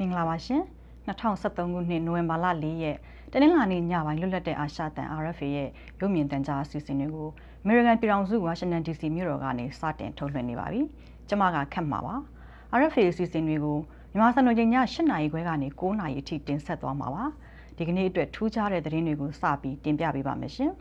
င်္ဂလာပါရှင်2013ခုနှစ်နိုဝင်ဘာလ4ရက်တနင်္လာနေ့ညပိုင်းလွတ်လပ်တဲ့အာရှတန် RFA ရဲ့ရုပ်မြင်သံကြားအစီအစဉ်တွေကို American ပြည်ထောင်စု Washington DC မြို့တော်ကနေစတင်ထုတ်လွှင့်နေပါပြီ။ကျွန်မကခက်မှာပါ RFA အစီအစဉ်တွေကိုမြန်မာစံတော်ချိန်ည8:00နာရီခွဲကနေ9:00နာရီအထိတင်ဆက်သွားမှာပါ။ဒီကနေ့အတွက်ထူးခြားတဲ့သတင်းတွေကိုစပြီးတင်ပြပေးပါမယ်ရှင်။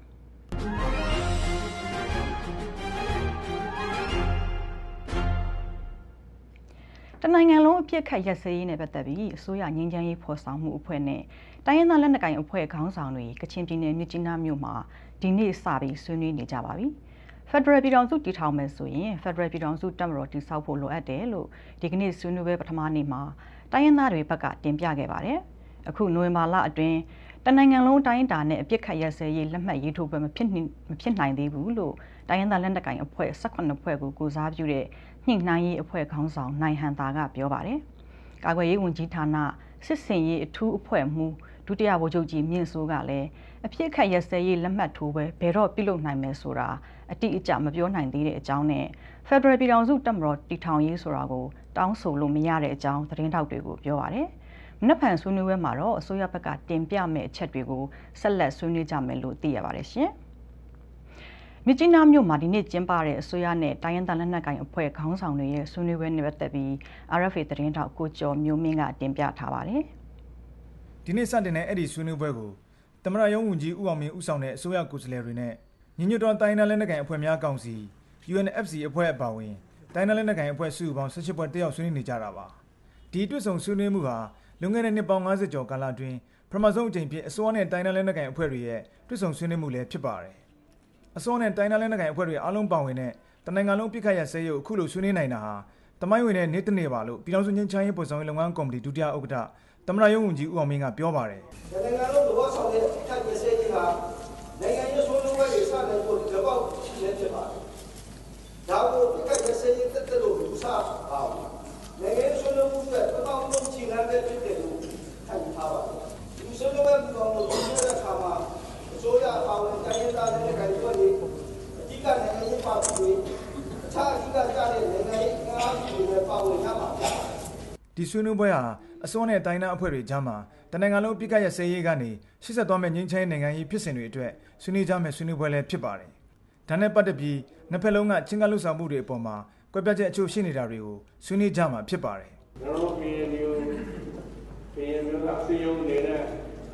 တနိုင်ငံလုံးအပြစ်ခတ်ရက်စဲရေးနဲ့ပတ်သက်ပြီးအစိုးရငြိမ်းချမ်းရေးဖော်ဆောင်မှုအဖွဲ့နဲ့တိုင်းရင်းသားလက်နက်ကိုင်အဖွဲ့ခေါင်းဆောင်တွေကချင်ပြည်နယ်မြစ်ကြီးနားမြို့မှာဒီနေ့စပြီးဆွေးနွေးနေကြပါပြီ။ Federal ပြည်ထောင်စုတည်ထောင်မယ်ဆိုရင် Federal ပြည်ထောင်စုတပ်မတော်တည်ဆောက်ဖို့လိုအပ်တယ်လို့ဒီကနေ့ဆွေးနွေးပွဲပထမနေ့မှာတိုင်းရင်းသားတွေဘက်ကတင်ပြခဲ့ပါတယ်။အခုနိုဝင်ဘာလအတွင်းတနိုင်ငံလုံးတိုင်းတာနဲ့အပြစ်ခတ်ရက်စဲရေးလက်မှတ်ရေးထိုးပွဲမဖြစ်နိုင်သေးဘူးလို့တိုင်းရင်းသားလက်နက်ကိုင်အဖွဲ့18ဖွဲ့ကိုကိုစားပြုတဲ့ညှိနှိုင်းရေးအဖွဲ့ခေါင်းဆောင်နိုင်ဟန်တာကပြောပါတယ်။ကာကွယ်ရေးဝန်ကြီးဌာနစစ်စင်ရေးအထူးအဖွဲ့မှူးဒုတိယဗိုလ်ချုပ်ကြီးမြင့်စိုးကလည်းအပြစ်ခတ်ရက်စဲရေးလက်မှတ်ထိုးပွဲဘယ်တော့ပြုလုပ်နိုင်မယ်ဆိုတာအတိအကျမပြောနိုင်သေးတဲ့အကြောင်းနဲ့ Federal ပြည်ထောင်စုတပ်မတော်တည်ထောင်ရေးဆိုတာကိုတောင်းဆိုလို့မရတဲ့အကြောင်းသတင်းထောက်တွေကိုပြောပါတယ်။မနက်ဖြန်ဆွေးနွေးပွဲမှာတော့အစိုးရဘက်ကတင်ပြမယ့်အချက်တွေကိုဆက်လက်ဆွေးနွေးကြမယ်လို့သိရပါတယ်ရှင်။မြစ်ကြီးနားမြို့မှာဒီနေ့ကျင်းပတဲ့အစိုးရနဲ့တိုင်းရင်းသားလက်နက်ကိုင်အဖွဲ့ခေါင်းဆောင်တွေရဲ့ဆွေးနွေးပွဲနဲ့ပတ်သက်ပြီး RFA သတင်းထောက်ကိုကျော်မျိုးမင်းကတင်ပြထားပါတယ်။ဒီနေ့စတင်တဲ့အဲ့ဒီဆွေးနွေးပွဲကိုသမ္မတရုံးဝန်ကြီးဦးအောင်မင်းဦးဆောင်တဲ့အစိုးရကိုယ်စားလှယ်တွေနဲ့ညီညွတ်သောတိုင်းရင်းသားလက်နက်ကိုင်အဖွဲ့များကောင်စီ UNFC အဖွဲ့အပါအဝင်တိုင်းရင်းသားလက်နက်ကိုင်အဖွဲ့စုပေါင်း18ဖွဲ့တက်ရောက်ဆွေးနွေးနေကြတာပါ။ဒီတွေ့ဆုံဆွေးနွေးမှုဟာလွန်ခဲ့တဲ့နှစ်ပေါင်း50ကျော်ကာလအတွင်းပထမဆုံးအကြိမ်ဖြစ်အစိုးရနဲ့တိုင်းရင်းသားလက်နက်ကိုင်အဖွဲ့တွေရဲ့တွေ့ဆုံဆွေးနွေးမှုလည်းဖြစ်ပါတယ်။အစိုးရနဲ့တိုင်းရင်းသားလက်နက်ကိုင်အဖွဲ့တွေအားလုံးပါဝင်တဲ့တနိုင်ငံလုံးပြစ်ခတ်ရစဲရုပ်အခုလိုဆွေးနွေးနိုင်တာဟာတမိုင်းဝင်တဲ့နေ့တစ်နေ့ပါလို့ပြည်ထောင်စုငြိမ်းချမ်းရေးပေါ်ဆောင်ရေးလုပ်ငန်းကော်မတီဒုတိယဥက္ကဋ္ဌသမ္မတရုံးဝန်ကြီးဦးအောင်မင်းကပြောပါတယ်။နိုင်ငံလုံးသဘောဆောင်တဲ့ပြစ်ခတ်ရစဲကြီးဟာနိုင်ငံရေးဆွေးနွေးပွဲတွေစတင်ဖို့ဒီကောက်ရှိနေဖြစ်ပါတယ်။ဒါကိုပြစ်ခတ်ရစဲကြီးတက်တယ်လို့ယူဆပါဘူး။နိုင်ငံရေးဆွေးနွေးမှုတွေပထမဆုံးချိန်လာတဲ့ဖြစ်တယ်လို့ခံထားပါတယ်။ဒီဆွေးနွေးပွဲကတော့ဆွေးနွေးတဲ့အခါမှာအစိုးရပါဝင်တိုင်းရင်းသားတွေနဲ့ကြိုးရည်အဓိကနိုင်ငံရေးပါတီတွေအခြားအဓိကကျတဲ့နိုင်ငံရေးအားဖြင့်လည်းပါဝင်ရပါမယ်။ဒီဆွေးနွေးပွဲဟာအစိုးရနဲ့တိုင်းဒေသအဖွဲ့တွေကြားမှာတနိုင်ငံလုံးပြစ်ခတ်ရစဲရေးကနေရှေ့ဆက်သွားမယ့်ငြိမ်းချမ်းရေးနိုင်ငံရေးဖြစ်စဉ်တွေအတွက်ဆွေးနွေးကြမယ့်ဆွေးနွေးပွဲလည်းဖြစ်ပါတယ်။ဒါနဲ့ပတ်သက်ပြီးနှစ်ဖက်လုံးကချင်းကလှုပ်ဆောင်မှုတွေအပေါ်မှာကွဲပြားချက်အချို့ရှိနေတာတွေကိုဆွေးနွေးကြမှာဖြစ်ပါတယ်။ကျွန်တော်ပြည်မျိုးကစီယုံနေတဲ့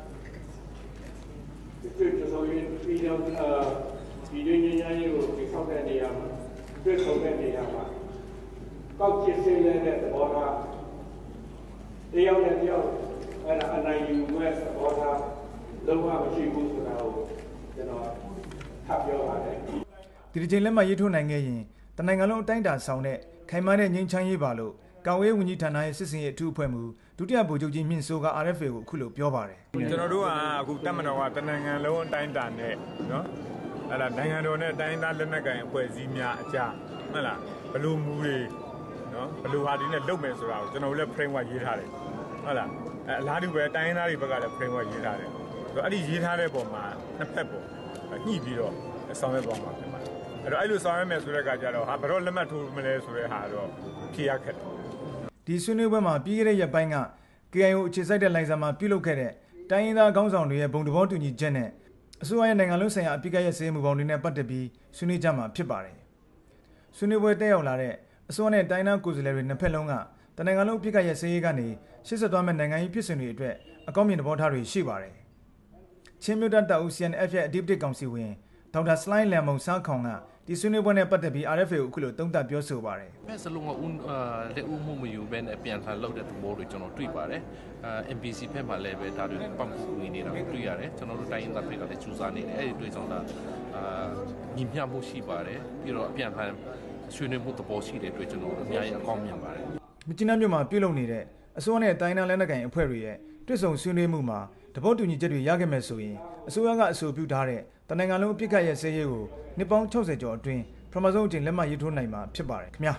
ဒီတွေ့ဆုံရေးပြည်တော်ဒီရင်းရင်းရေးကိုဒီဆောက်တဲ့နေရာမှာတွေ့ဆုံတဲ့နေရာမှာကောက်ကျစ်စေးတဲ့သဘောထားတယောက်နဲ့တယောက်အဲ့ဒါအနိုင်ယူမဲ့သဘောထားလုံးဝမရှိဘူးဆိုတာကိုကျွန်တော်ထပ်ပြောပါတယ်ဒီချိန်လက်မှတ်ရေးထိုးနိုင်ခဲ့ရင်တနိုင်ငံလုံးအတိုင်းအတာဆောင်တဲ့ခိုင်မာတဲ့ငြိမ်းချမ်းရေးပါလို့ကာကွယ်ရေးဝန်ကြီးဌာနရဲ့စစ်စင်ရေးအထူးအဖွဲ့မှူးဒုတိယဗိုလ်ချုပ်ကြီးမြင့်စိုးက RFA ကိုအခုလိုပြောပါတယ်ကျွန်တော်တို့ကအခုတပ်မတော်ကတနိုင်ငံလုံးအတိုင်းအတာနဲ့နော်အဲ့ဒါနိုင်ငံတော်နဲ့တိုင်းသားလက်နက်ကိုင်အဖွဲ့အစည်းများအကြားဟုတ်လားဘလူမူတွေနော်ဘလူဟာဒီနဲ့လုပ်မယ်ဆိုတာကိုကျွန်တော်တို့လည်း framework ရေးထားတယ်ဟုတ်လားအလားတူပဲတိုင်းသားတွေဘက်ကလည်း framework ရေးထားတယ်ဆိုတော့အဲ့ဒီရေးထားတဲ့ပုံမှာနှစ်ဖက်ပုံညှိပြီးတော့ဆောင်ရွက်သွားမှာဖြစ်ပါတယ်အဲ့တော့အဲ့လိုဆောင်ရွက်မယ်ဆိုတဲ့အခါကျတော့ဟာဘယ်တော့လက်မှတ်ထိုးမလဲဆိုတဲ့ဟာတော့ဖြေရခက်တယ်ဒီဆွေးနွေးပွဲမှာပြီးခဲ့တဲ့ရက်ပိုင်းက KIO အခြေစိုက်တဲ့လိုင်ဇာမှာပြုလုပ်ခဲ့တဲ့တိုင်းရင်းသားခေါင်းဆောင်တွေရဲ့ဘုံသဘောတူညီချက်နဲ့အစိုးရရဲ့နိုင်ငံလုံးဆိုင်ရာအပြစ်ခတ်ရစဲမှုပေါင်းတွေနဲ့ပတ်သက်ပြီးဆွေးနွေးကြမှာဖြစ်ပါတယ်။ဆွေးနွေးပွဲတက်ရောက်လာတဲ့အစိုးရနဲ့တိုင်းဒေသကိုယ်စားလှယ်တွေနှစ်ဖက်လုံးကတနိုင်ငံလုံးအပြစ်ခတ်ရစဲရေးကနေရှေ့ဆက်သွားမယ့်နိုင်ငံရေးဖြစ်စဉ်တွေအတွက်အကောင်းမြင်သဘောထားတွေရှိပါတယ်။ချင်းမြို့တပ်တပ်ဦး CNF ရဲ့အဓိပတိကောင်စီဝင်ဒေါက်တာစလိုင်းလန်မုံစားခေါင်ကဒီဆွေးနွေးပွဲနဲ့ပတ်သက်ပြီး RFA ကိုအခုလိုသုံးသပ်ပြောဆိုပါတယ်။မဲ့စလုံးကလက်ဦးမှုမယူဘဲနဲ့ပြန်လှန်လုပ်တဲ့သဘောတွေကျွန်တော်တွေ့ပါတယ်။ MPC ဘက်မှာလည်းပဲဒါတွေပတ်ကူနေနေတာကိုတွေ့ရတယ်။ကျွန်တော်တို့တိုင်းရင်းသားတွေကလည်းစူးစမ်းနေတယ်။အဲ့ဒီတွေ့ဆောင်တာညီမျှမှုရှိပါတယ်။ပြီးတော့အပြန်လှန်ဆွေးနွေးမှုသဘောရှိတဲ့အတွက်ကျွန်တော်တို့အများကြီးအကောင်းမြင်ပါတယ်။မြစ်ကြီးနားမြို့မှာပြုလုပ်နေတဲ့အစိုးရနဲ့တိုင်းဒေသလက်နက်ကိုင်အဖွဲ့တွေရဲ့တွေ့ဆုံဆွေးနွေးမှုမှာတဘောတူညီချက်တွေရခဲ့မယ်ဆိုရင်အစိုးရကအဆိုပြုထားတဲ့တနိုင်ငံလုံးအပြစ်ခတ်ရစဲရေးကိုနှစ်ပေါင်း60ကျော်အတွင်းပထမဆုံးအကြိမ်လက်မှတ်ရေးထိုးနိုင်မှာဖြစ်ပါတယ်ခင်ဗျာ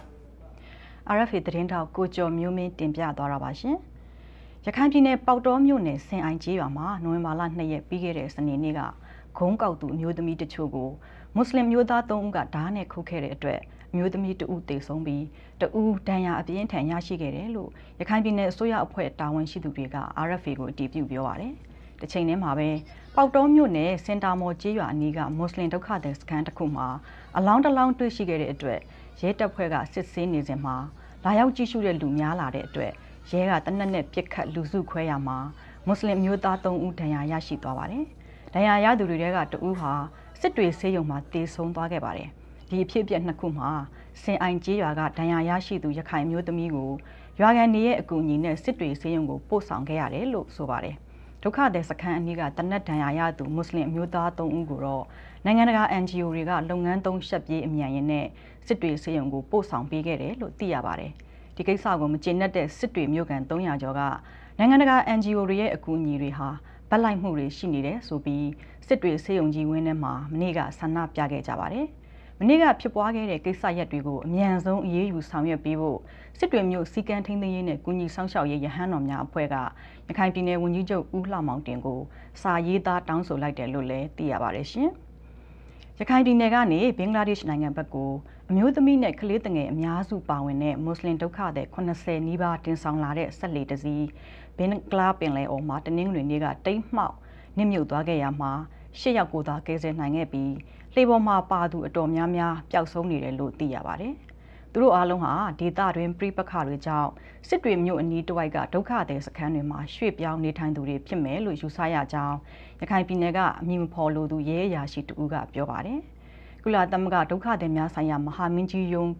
RFA သတင်းထောက်ကိုကျော်မျိုးမင်းတင်ပြသွားတာပါရှင်ရခိုင်ပြည်နယ်ပေါက်တော်မြို့နယ်စင်အိုင်ကျေးရွာမှာနိုဝင်ဘာလ2ရက်ပြီးခဲ့တဲ့စနေနေ့ကဂုံးကောက်သူအမျိုးသမီးတချို့ကိုမွတ်စလင်မျိုးသား3ဦးကဓာတ်နဲ့ခုတ်ခဲ့တဲ့အတွက်မျိုးသမီးတဦးတေဆုံးပြီးတဦးဒဏ်ရာအပြင်းထန်ရရှိခဲ့တယ်လို့ရခိုင်ပြည်နယ်အစိုးရအဖွဲ့တာဝန်ရှိသူတွေက RFA ကိုအတည်ပြုပြောပါတယ်။တစ်ချိန်တည်းမှာပဲပေါက်တောမြို့နယ်စင်တာမော်ကျေးရွာအနီးကမွတ်စလင်ဒုက္ခသည်စခန်းတစ်ခုမှာအလောင်းတစ်လောင်းတွေ့ရှိခဲ့တဲ့အတွက်ရဲတပ်ဖွဲ့ကစစ်ဆေးနေစဉ်မှာလာရောက်ကြည့်ရှုတဲ့လူများလာတဲ့အတွက်ရဲကတနက်နဲ့ပြစ်ခတ်လူစုခွဲရမှာမွတ်စလင်မျိုးသား3ဦးဒဏ်ရာရရှိသွားပါတယ်။ဒဏ်ရာရသူတွေကတဦးဟာစစ်တွေဆေးရုံမှာတေဆုံးသွားခဲ့ပါတယ်။ဒီအဖြစ်အပျက်နှစ်ခုမှာစင်အိုင်ကျေးရွာကဒဏ်ရာရရှိသူရခိုင်မျိုးသမီးကိုရွာကန်နေရဲ့အကူအညီနဲ့စစ်တွေဆေးရုံကိုပို့ဆောင်ခဲ့ရတယ်လို့ဆိုပါတယ်။ဒုက္ခသည်စခန်းအနီးကတနက်ဒဏ်ရာရသူမွတ်စလင်မျိုးသား3ဦးကိုတော့နိုင်ငံတကာ NGO တွေကလုပ်ငန်းသုံးရှက်ပြေးအမြန်ရင်နဲ့စစ်တွေဆေးရုံကိုပို့ဆောင်ပေးခဲ့တယ်လို့သိရပါတယ်။ဒီကိစ္စကိုမကျေနပ်တဲ့စစ်တွေမြို့ကန်300ကျော်ကနိုင်ငံတကာ NGO တွေရဲ့အကူအညီတွေဟာဗတ်လိုက်မှုတွေရှိနေတယ်ဆိုပြီးစစ်တွေဆေးရုံကြီးဝင်းထဲမှာမနေ့ကဆန္ဒပြခဲ့ကြပါတယ်။မနေ့ကဖြစ်ပွားခဲ့တဲ့ကိစ္စရပ်တွေကိုအမြန်ဆုံးအရေးယူဆောင်ရွက်ပေးဖို့စစ်တွေမြို့စီကံထိန်းသိမ်းရေးနဲ့ကုညီဆောင်ရှောက်ရေးရဟန်းတော်များအဖွဲ့ကရခိုင်ပြည်နယ်ဝန်ကြီးချုပ်ဦးလှမောင်တင်ကိုစာရေးသားတောင်းဆိုလိုက်တယ်လို့လည်းသိရပါတယ်ရှင်။ရခိုင်ပြည်နယ်ကနေဘင်္ဂလားဒေ့ရှ်နိုင်ငံဘက်ကိုအမျိုးသမီးနဲ့ကလေးငယ်အများစုပါဝင်တဲ့မွတ်စလင်ဒုက္ခသည်80နီးပါးတင်ဆောင်လာတဲ့ဆက်လေတစည်းဘင်္ဂလားပင်လယ်အော်မှာတနင်္ဂနွေနေ့ကတိတ်မှောက်နစ်မြုပ်သွားခဲ့ရမှာ10ယောက်ကိုသာကယ်ဆယ်နိုင်ခဲ့ပြီးလှေပေါ်မှာပါသူအတော်များများပျောက်ဆုံးနေတယ်လို့သိရပါတယ်။သူတို့အားလုံးဟာဒေသတွင်းပြိပခါတွေကြောင့်စစ်တွေမြို့အနီးတစ်ဝိုက်ကဒုက္ခသည်စခန်းတွေမှာရွှေ့ပြောင်းနေထိုင်သူတွေဖြစ်မယ်လို့ယူဆရကြောင်းရခိုင်ပြည်နယ်ကအမည်မဖော်လိုသူရဲအရာရှိတဦးကပြောပါတယ်။ကုလသမဂ္ဂဒုက္ခသည်များဆိုင်ရာမဟာမင်းကြီးရုံး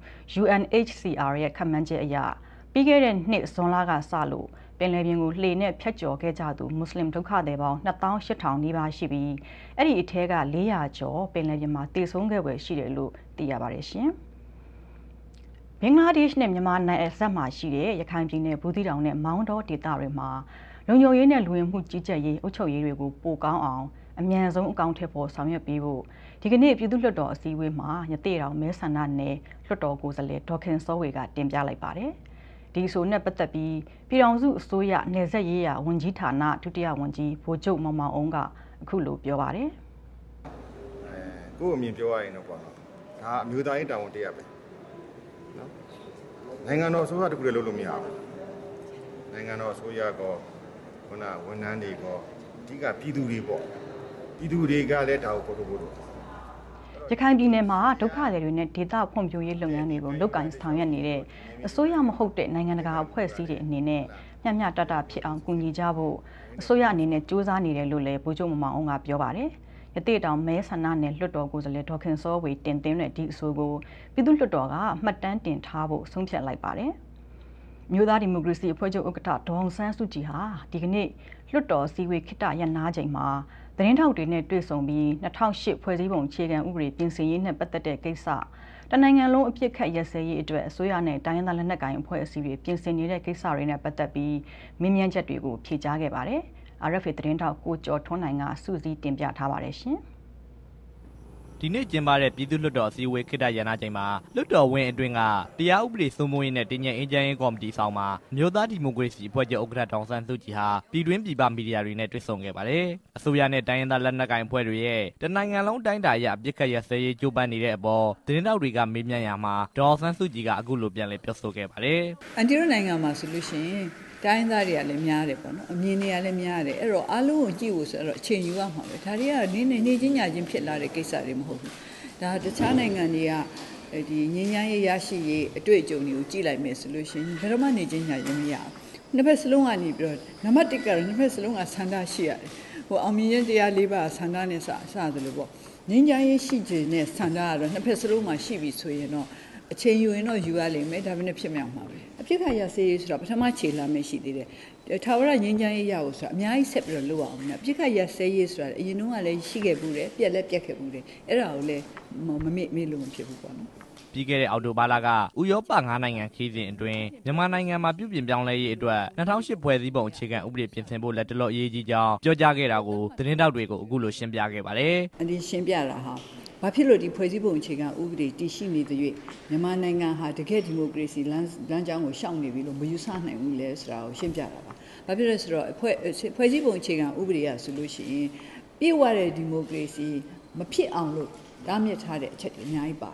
UNHCR ရဲ့ခန့်မှန်းချက်အရပြီးခဲ့တဲ့နှစ်ဇွန်လကစလို့ပင်လယ်ပြင်ကိုလှေနဲ့ဖြတ်ကျော်ခဲ့ကြသူမွတ်စလင်ဒုက္ခသည်ပေါင်း28,000နီးပါးရှိပြီးအဲ့ဒီအထဲက400ကျော်ပင်လယ်ပြင်မှာတည်ဆုံးခဲ့ွယ်ရှိတယ်လို့သိရပါတယ်ရှင်။ဘင်္ဂလားဒေ့ရှ်နဲ့မြန်မာနယ်စပ်မှာရှိတဲ့ရခိုင်ပြည်နယ်ဘူးသီးတောင်နဲ့မောင်းတောဒေသတွေမှာလုံခြုံရေးနဲ့လူဝင်မှုကြီးကြပ်ရေးအုပ်ချုပ်ရေးတွေကိုပိုကောင်းအောင်အမြန်ဆုံးအကောင့်ထည့်ပေါ်ဆောင်ရွက်ပေးဖို့ဒီကနေ့ပြည်သူ့လွှတ်တော်အစည်းအဝေးမှာရသေးတော်မဲဆန္ဒနယ်လွှတ်တော်ကိုယ်စားလှယ်ဒေါက်ခင်စောဝေကတင်ပြလိုက်ပါတယ်။ဒီဆိုနဲ့ပတ်သက်ပြီးပြည်ထောင်စုအစိုးရနယ်စပ်ရေးရာဝန်ကြီးဌာနဒုတိယဝန်ကြီးဗိုလ်ချုပ်မောင်မောင်အောင်ကအခုလိုပြောပါတယ်။ကို့အမြင်ပြောရရင်တော့ပေါ့နော်။ဒါအမျိုးသားရေးတာဝန်တရားပဲ။နော်။နိုင်ငံတော်အစိုးရတခုလည်းလုပ်လို့မရဘူး။နိုင်ငံတော်အစိုးရကခုနဝန်ထမ်းတွေကအဓိကပြည်သူတွေပေါ့။ပြည်သူတွေကလည်းဒါကိုပို့လို့ရခိုင်ပြည်နယ်မှာဒုက္ခသည်တွေနဲ့ဒေသဖွံ့ဖြိုးရေးလုပ်ငန်းတွေကိုလုပ်ကိုင်ဆောင်ရွက်နေတဲ့အစိုးရမဟုတ်တဲ့နိုင်ငံတကာအဖွဲ့အစည်းတွေအနေနဲ့မျှမျှတတဖြစ်အောင်ကူညီကြဖို့အစိုးရအနေနဲ့စ조사နေတယ်လို့လည်းဗိုလ်ချုပ်မောင်မောင်အောင်ကပြောပါတယ်။ရသေးတောင်မဲဆန္ဒနယ်လွှတ်တော်ကိုယ်စားလှယ်ဒေါက်ခင်စောဝေတင်သွင်းတဲ့ဒီအဆိုကိုပြည်သူ့လွှတ်တော်ကမှတ်တမ်းတင်ထားဖို့ဆုံးဖြတ်လိုက်ပါတယ်။မြို့သားဒီမိုကရေစီအဖွဲ့ချုပ်ဥက္ကဋ္ဌဒေါအောင်ဆန်းစုကြည်ဟာဒီကနေ့လွှတ်တော်စည်းဝေးခိတ္တရနာချိန်မှာသတင်းထောက်တွေနဲ့တွေ့ဆုံပြီး2008ဖွဲ့စည်းပုံအခြေခံဥပဒေပြင်ဆင်ရေးနဲ့ပတ်သက်တဲ့ကိစ္စတနိုင်ငံလုံးအပြစ်ခတ်ရစဲရေးအတွက်အစိုးရနဲ့တိုင်းရင်းသားလက်နက်ကိုင်အဖွဲ့အစည်းတွေပြင်ဆင်နေတဲ့ကိစ္စတွေနဲ့ပတ်သက်ပြီးမင်းမြန်းချက်တွေကိုဖြေကြားခဲ့ပါတယ်။ RFA သတင်းထောက်ကိုကျော်ထွန်းနိုင်ကစုစည်းတင်ပြထားပါတယ်ရှင်။ဒီနေ့ကျင်းပတဲ့ပြည်သူ့လွှတ်တော်အစည်းအဝေးခေတ္တရနာချိန်မှာလွှတ်တော်ဝင်းအတွင်းကတရားဥပဒေစိုးမိုးရေးနဲ့တည်ငြိမ်အေးချမ်းရေးကော်မတီဆောင်မှာမြို့သားဒီမိုကရေစီအဖွဲ့ချုပ်ဥက္ကဋ္ဌဒေါအောင်ဆန်းစုကြည်ဟာပြည်တွင်းပြည်ပမီဒီယာတွေနဲ့တွေ့ဆုံခဲ့ပါတယ်။အစိုးရနဲ့တိုင်းရင်းသားလက်နက်ကိုင်အဖွဲ့တွေရဲ့တနိုင်ငံလုံးတိုင်းတာရအပြစ်ခတ်ရစဲရေးကြိုးပမ်းနေတဲ့အပေါ်သတင်းတောက်တွေကမေးမြန်းရမှာဒေါအောင်ဆန်းစုကြည်ကအခုလိုပြန်လည်ပြောဆိုခဲ့ပါတယ်။အန်တီတို့နိုင်ငံမှာဆိုလို့ရှိရင်တိုင်းသားတွေကလည်းများတယ်ပေါ့နော်အမြင်တွေကလည်းများတယ်အဲ့တော့အားလုံးကိုကြည့်ဖို့ဆိုတော့အချိန်ယူရမှာပဲဒါတွေကနေချင်းညချင်းဖြစ်လာတဲ့ကိစ္စတွေမဟုတ်ဘူးဒါတခြားနိုင်ငံတွေကဒီငင်းညမ်းရေးရရှိရေးအတွေ့အကြုံတွေကိုကြည့်လိုက်မယ်ဆိုလို့ရှိရင်ဘယ်တော့မှနေချင်းညချင်းမရဘူးနှစ်ဖက်စလုံးကနေပြီးတော့နံပါတ်1ကတော့နှစ်ဖက်စလုံးကဆန္ဒရှိရတယ်ဟိုအောင်မြင်ခြင်းတရား၄ပါးဆန္ဒနဲ့စသလိုပေါ့ငင်းညမ်းရေးရှိခြင်းနဲ့ဆန္ဒကတော့နှစ်ဖက်စလုံးမှာရှိပြီဆိုရင်တော့အချိန်ယူရင်တော့ယူရလိမ့်မယ်ဒါပေမဲ့ဖြစ်မြောက်မှာပဲအပြစ်ခါရစေးဆိုတော့ပထမခြေလာမယ်ရှိသေးတယ်ထာဝရငြိမ်းချမ်းရေးရဖို့ဆိုတာအများကြီးဆက်ပြီးတော့လုပ်အောင်နော်အပြစ်ခါရစေးရေးဆိုတာအရင်တုန်းကလည်းရှိခဲ့ဘူးတယ်ပြက်လက်ပြက်ခဲ့ဘူးတယ်အဲ့ဒါကိုလည်းမမေ့လို့မဖြစ်ဘူးပေါ့နော်ပြီးခဲ့တဲ့အောက်တိုဘာလကဥရောပ9နိုင်ငံခီးစဉ်အတွင်းမြန်မာနိုင်ငံမှာပြုပြင်ပြောင်းလဲရေးအတွက်2008ဖွဲ့စည်းပုံအခြေခံဥပဒေပြင်ဆင်ဖို့လက်တလော့အရေးကြီးကြောင်းပြောကြားခဲ့တာကိုသတင်းတောက်တွေကိုအခုလိုရှင်းပြခဲ့ပါတယ်။ဒီရှင်းပြတာဟာဘာဖြစ်လို့ဒီဖွဲ့စည်းပုံအခြေခံဥပဒေတည်ရှိနေတဲ့၍မြန်မာနိုင်ငံဟာတကယ့်ဒီမိုကရေစီလမ်းကြောင်းကိုရှောင်နေပြီလို့မယူဆနိုင်ဘူးလေဆိုတာကိုရှင်းပြတာပါ။ဘာဖြစ်လဲဆိုတော့ဖွဲ့စည်းပုံအခြေခံဥပဒေရဆိုလို့ရှိရင်ပြည့်ဝတဲ့ဒီမိုကရေစီမဖြစ်အောင်လို့တားမြစ်ထားတဲ့အချက်တွေအများကြီးပါတယ်။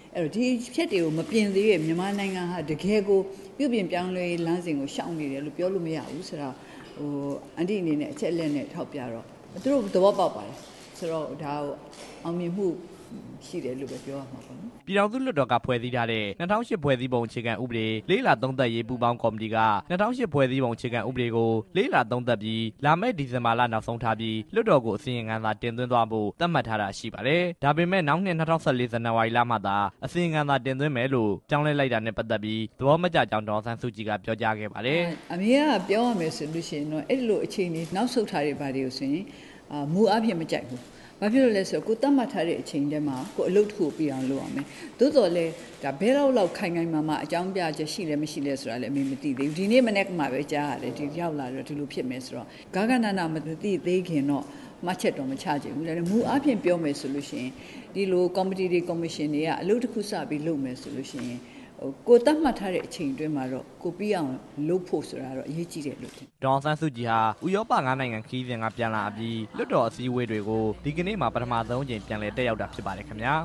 အဲ့တော့ဒီဖြစ်တွေကိုမပြင်သေးရဲ့မြန်မာနိုင်ငံဟာတကယ်ကိုပြုပြင်ပြောင်းလဲလမ်းစဉ်ကိုရှောင်နေတယ်လို့ပြောလို့မရဘူးဆိုတော့အန်တီအနေနဲ့အချက်လက်နဲ့ထောက်ပြတော့သူတို့သဘောပေါက်ပါတယ်ဆိုတော့ဒါကိုအောင်မြင်မှုရှိတယ်လို့ပဲပြောရမှာပေါ့နော်ပြည်ထောင်စုလွှတ်တော်ကဖွဲ့စည်းထားတဲ့2008ဖွဲ့စည်းပုံအခြေခံဥပဒေလေးလာသုံးသပ်ရေးပူးပေါင်းကော်မတီက2008ဖွဲ့စည်းပုံအခြေခံဥပဒေကိုလေးလာသုံးသပ်ပြီးလာမယ့်ဒီဇင်ဘာလနောက်ဆုံးထားပြီးလွှတ်တော်ကိုအစီရင်ခံစာတင်သွင်းသွားဖို့သတ်မှတ်ထားတာရှိပါတယ်။ဒါပေမဲ့နောက်နှစ်2014ဇန်နဝါရီလမှသာအစီရင်ခံစာတင်သွင်းမယ်လို့ကြောင်းလဲလိုက်တာနဲ့ပတ်သက်ပြီးသဘောမကျကြောင်းဒေါ်ဆန်းစုကြည်ကပြောကြားခဲ့ပါတယ်။အမေကပြောရမယ်ဆိုလို့ရှိရင်တော့အဲ့လိုအခြေအနေနောက်ဆုတ်ထားတဲ့ဘာတွေကိုဆိုရင်မူအပြင်မကြိုက်ဘူး။ဘာဖြစ်လို့လဲဆိုတော့ကိုတတ်မှတ်ထားတဲ့အချိန်တည်းမှာကိုအလုပ်တစ်ခုပြအောင်လုပ်ရမယ်။သို့တော်လည်းဒါဘယ်လောက်ခိုင်မာအကြောင်းပြချက်ရှိလဲမရှိလဲဆိုတာလည်းအမေမသိသေးဘူး။ဒီနေ့မနေ့ကမှပဲကြားရတယ်ဒီရောက်လာတော့ဒီလိုဖြစ်မယ်ဆိုတော့ဂါဂနာနာမသိသေးခင်တော့မှတ်ချက်တော့မချကြဘူး။ဒါပေမဲ့မူအပြင်ပြောမယ်ဆိုလို့ရှိရင်ဒီလိုကော်မတီတွေကော်မရှင်တွေကအလုပ်တစ်ခုစပြီးလုပ်မယ်ဆိုလို့ရှိရင်ကိုတတ်မှတ်ထားတဲ့အချိန်တွင်းမှာတော့ကိုပြီးအောင်လုပ်ဖို့ဆိုတာတော့အရေးကြီးတယ်လို့ထင်ဒေါ်ဆန်းစုကြည်ဟာဥရောပ9နိုင်ငံခီးစဉ်ကပြန်လာပြီးလွှတ်တော်အစည်းအဝေးတွေကိုဒီကနေ့မှာပထမဆုံးအကြိမ်ပြန်လည်တက်ရောက်တာဖြစ်ပါတယ်ခင်ဗျာ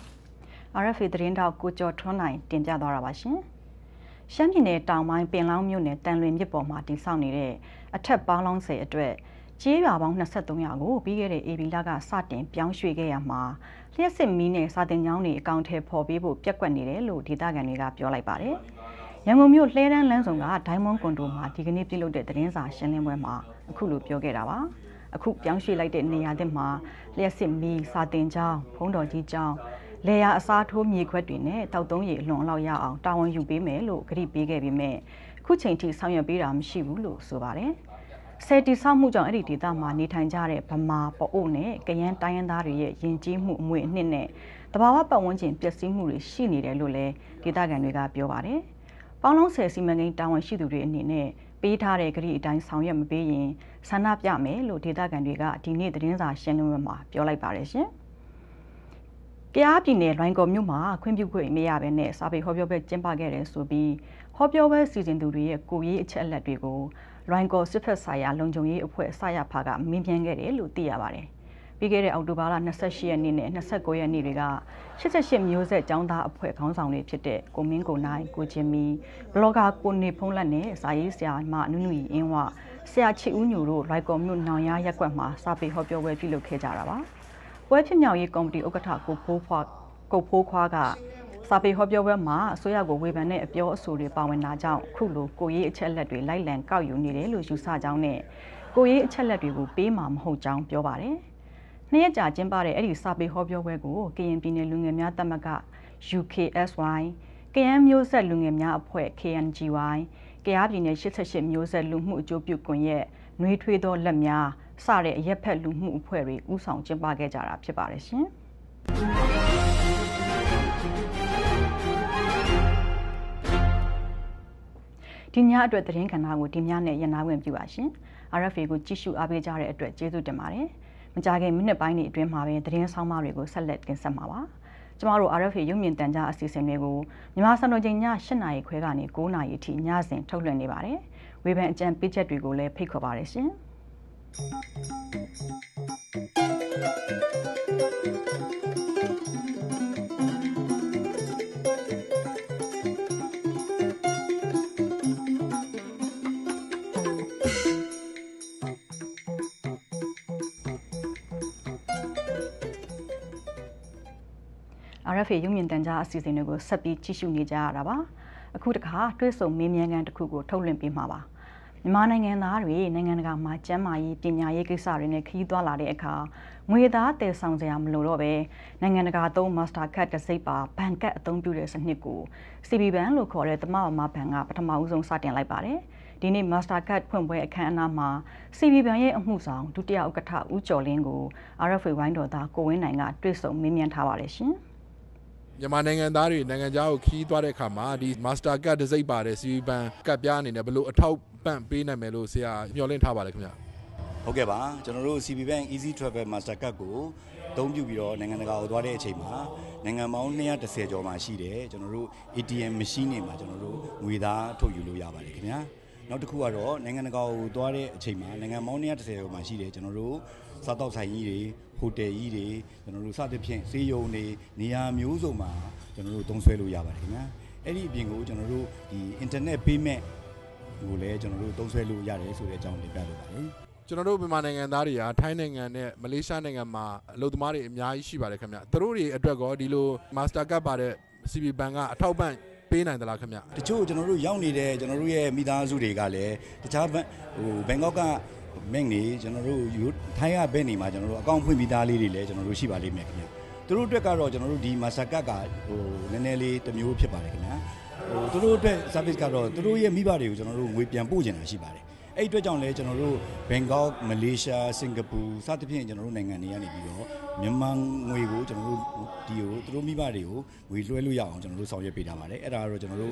RFA သတင်းတောက်ကိုကျော်ထွန်းနိုင်တင်ပြသွားတာပါရှင်ရှမ်းပြည်နယ်တောင်ပိုင်းပင်လောင်းမြို့နယ်တန်လွင်မြစ်ပေါ်မှာတည်ဆောက်နေတဲ့အထက်ပေါင်းလောင်းဆယ်အတွက်ကျေးရွာပေါင်း23ရွာကိုပြီးခဲ့တဲ့ AB လကစတင်ပြောင်းရွှေ့ခဲ့ရမှာလျှက်စစ်မီးနဲ့စာတင်ကျောင်းတွေအကောင့်ထဲပေါ်ပေးဖို့ပြက်ကွက်နေတယ်လို့ဒေသခံတွေကပြောလိုက်ပါတယ်။ရန်ကုန်မြို့လှဲတန်းလမ်းဆောင်ကဒိုင်းမွန်ကွန်ဒိုမှာဒီကနေ့ပြုလုပ်တဲ့သတင်းစာရှင်းလင်းပွဲမှာအခုလိုပြောခဲ့တာပါ။အခုပြောင်းရွှေ့လိုက်တဲ့နေရာသစ်မှာလျှက်စစ်မီးစာတင်ကျောင်းဘုံတော်ကြီးကျောင်းလေယာအစားထိုးမြေခွက်တွေနဲ့တောက်သုံးရည်အလွန်လောက်ရအောင်တာဝန်ယူပေးမယ်လို့ကတိပေးခဲ့ပြီးမြဲခုချိန်ထိဆောင်ရွက်ပေးတာမရှိဘူးလို့ဆိုပါတယ်။ဆယ်တီဆောက်မှုကြောင့်အဲ့ဒီဒေသမှာနေထိုင်ကြတဲ့ဗမာပအို့နဲ့ကရန်တိုင်းရင်းသားတွေရဲ့ယဉ်ကျေးမှုအမွေအနှစ်နဲ့တဘာဝပတ်ဝန်းကျင်ပျက်စီးမှုတွေရှိနေတယ်လို့လည်းဒေသခံတွေကပြောပါတယ်။ပေါင်းလုံးဆယ်စီမံကိန်းတာဝန်ရှိသူတွေအနေနဲ့ပေးထားတဲ့ကတိအတိုင်းဆောင်ရွက်မပေးရင်ဆန္ဒပြမယ်လို့ဒေသခံတွေကဒီနေ့သတင်းစာရှင်းလင်းပွဲမှာပြောလိုက်ပါတယ်ရှင်။ကြားပြည်နယ်လွိုင်ကော်မြို့မှာခွင့်ပြုခွင့်မရဘဲနဲ့စာပေဟောပြောပွဲကျင်းပခဲ့တယ်ဆိုပြီးဟောပြောပွဲစီစဉ်သူတွေရဲ့ကိုယ်ရေးအချက်အလက်တွေကိုလွိုင်ကော်စစ်ဖက်ဆိုင်ရာလုံခြုံရေးအဖွဲ့အစရဖာကမင်းပြန်ခဲ့တယ်လို့သိရပါတယ်။ပြီးခဲ့တဲ့အောက်တိုဘာလ28ရက်နေ့နဲ့29ရက်နေ့တွေက88မျိုးဆက်ចောင်းသားအဖွဲ့ခေါင်းဆောင်တွေဖြစ်တဲ့ကိုမင်းကိုနိုင်ကိုချင်းမီဘလော့ဂါကိုနေဖုံးလက်နဲ့ဇာရေးဆရာမနုနုရီအင်းဝဆရာချစ်ဦးညိုတို့လွိုင်ကော်မြို့နောင်ရရက်ကွက်မှာစာပေဟောပြောပွဲပြုလုပ်ခဲ့ကြတာပါ။ပွဲဖြစ်မြောက်ရေးကော်မတီဥက္ကဋ္ဌကိုဖိုးခွားကစာပေဟောပြောပွဲမှာအစိုးရကိုဝေဖန်တဲ့အပြောအဆိုတွေပါဝင်တာကြောင့်ခုလိုကိုရေးအချက်လက်တွေလိုက်လံကောက်ယူနေတယ်လို့ယူဆကြောင်းနဲ့ကိုရေးအချက်လက်တွေကိုပေးမှာမဟုတ်ကြောင်းပြောပါတယ်။နှစ်ရက်ကြာကျင်းပတဲ့အဲ့ဒီစာပေဟောပြောပွဲကိုကရင်ပြည်နယ်လူငယ်များသမဂ္ဂ UKSY ကရန်မျိုးဆက်လူငယ်များအဖွဲ့ KNGY ကယားပြည်နယ်88မျိုးဆက်လူမှုအကျိုးပြုကွန်ရက်နှွေးထွေးသောလက်များစတဲ့အရက်ဖက်လူမှုအဖွဲ့တွေဦးဆောင်ကျင်းပခဲ့ကြတာဖြစ်ပါတယ်ရှင်။ဒီညအတွက်သတင်းခဏကိုဒီညနဲ့ရနာဝင်ပြုပါရှင်။ RFA ကိုကြည့်ရှုအားပေးကြတဲ့အတွက်ကျေးဇူးတင်ပါတယ်။မကြာခင်မိနစ်ပိုင်းတွေအတွင်းမှာပဲသတင်းဆောင်မတွေကိုဆက်လက်တင်ဆက်မှာပါ။ကျမတို့ RFA ရုပ်မြင်သံကြားအစီအစဉ်တွေကိုမြန်မာစံတော်ချိန်ည8:00နာရီခွဲကနေ9:00နာရီအထိညစဉ်ထုတ်လွှင့်နေပါတယ်။ဝေဖန်အကြံပေးချက်တွေကိုလည်းဖိတ်ခေါ်ပါရရှင်။ RFA ရုံမြင့်တန်ကြားအစီအစဉ်တွေကိုဆက်ပြီးကြည့်ရှုနေကြရတာပါအခုတခါတွဲဆုံမင်းမြန်ကန်တစ်ခုကိုထုတ်လွှင့်ပေးမှာပါမြန်မာနိုင်ငံသားတွေနိုင်ငံတကာမှာကျန်းမာရေးပညာရေးကိစ္စတွေနဲ့ခရီးသွားလာတဲ့အခါငွေသားတည်ဆောင်စရာမလိုတော့ပဲနိုင်ငံတကာသုံး Master Card တစ်စိပ်ပါဘဏ်ကတ်အသုံးပြုတဲ့စနစ်ကို CB ဘဏ်လို့ခေါ်တဲ့သမဝမဘဏ်ကပထမဦးဆုံးစတင်လိုက်ပါတယ်ဒီနေ့ Master Card ဖွင့်ပွဲအခမ်းအနားမှာ CB ဘဏ်ရဲ့အမှုဆောင်ဒုတိယဥက္ကဋ္ဌဦးကျော်လင်းကို RFA ဝိုင်းတော်သားကိုဝင်းနိုင်ကတွေ့ဆုံမေးမြန်းထားပါတယ်ရှင်မြန်မာနိုင်ငံသားတွေနိုင်ငံခြားကိုခီးသွားတဲ့အခါမှာဒီ Master Card တစ်စိပ်ပါတယ် CB ဘဏ်ကတ်ပြားအနေနဲ့ဘယ်လိုအထောက်ပံ့ပေးနိုင်မယ်လို့ဆရာမျှော်လင့်ထားပါလဲခင်ဗျာဟုတ်ကဲ့ပါကျွန်တော်တို့ CB Bank Easy Travel Master Card ကိုအသုံးပြုပြီးတော့နိုင်ငံတကာကိုသွားတဲ့အချိန်မှာနိုင်ငံပေါင်း210ကျော်မှာရှိတယ်ကျွန်တော်တို့ ATM machine တွေမှာကျွန်တော်တို့ငွေသားထုတ်ယူလို့ရပါတယ်ခင်ဗျာနောက်တစ်ခုကတော့နိုင်ငံတကာကိုသွားတဲ့အချိန်မှာနိုင်ငံပေါင်း210ကျော်မှာရှိတယ်ကျွန်တော်တို့စားတောက်ဆိုင်ကြီးတွေဟိုတယ်ကြီးတွေကျွန်တော်တို့စသဖြင့်စေယုံတွေနေရာမျိုးစုံမှာကျွန်တော်တို့သုံးစွဲလို့ရပါတယ်ခင်ဗျာအဲ့ဒီအပြင်ကိုကျွန်တော်တို့ဒီ internet payment ကိုလည်းကျွန်တော်တို့သုံးစွဲလို့ရတယ်ဆိုတဲ့အကြောင်းတင်ပြလိုပါတယ်ကျွန်တော်တို့မြန်မာနိုင်ငံသားတွေကထိုင်းနိုင်ငံနဲ့မလေးရှားနိုင်ငံမှာအလုပ်သမားတွေအများကြီးရှိပါတယ်ခင်ဗျာသူတို့တွေအတွက်ကောဒီလို Master Card ပါတဲ့ CB Bank ကအထောက်ပံ့ပေးနိုင်သလားခင်ဗျတချို့ကျွန်တော်တို့ရောက်နေတဲ့ကျွန်တော်တို့ရဲ့မိသားစုတွေကလည်းတခြားဟိုဘန်ကောက်ကမင်းနေကျွန်တော်တို့ထိုင်းကဘက်နေမှာကျွန်တော်တို့အကောင့်ဖွင့်ပြီးသားလေးတွေလည်းကျွန်တော်တို့ရှိပါလိမ့်မယ်ခင်ဗျသူတို့အတွက်ကတော့ကျွန်တော်တို့ဒီ Master Card ကနည်းနည်းလေးတစ်မျိုးဖြစ်ပါတယ်ခင်ဗျသူတို့အတွက် service ကတော့သူတို့ရဲ့မိဘတွေကိုကျွန်တော်တို့ငွေပြန်ပို့ချင်တာရှိပါတယ်အဲ့အတွက်ကြောင့်လည်းကျွန်တော်တို့ဘန်ကောက်မလေးရှားစင်ကာပူစသဖြင့်ကျွန်တော်တို့နိုင်ငံတွေကနေပြီးတော့မြန်မာငွေကိုကျွန်တော်တို့ဒီကိုသူတို့မိဘတွေကိုငွေလွှဲလို့ရအောင်ကျွန်တော်တို့ဆောင်ရွက်ပေးထားပါတယ်အဲ့ဒါကတော့ကျွန်တော်တို့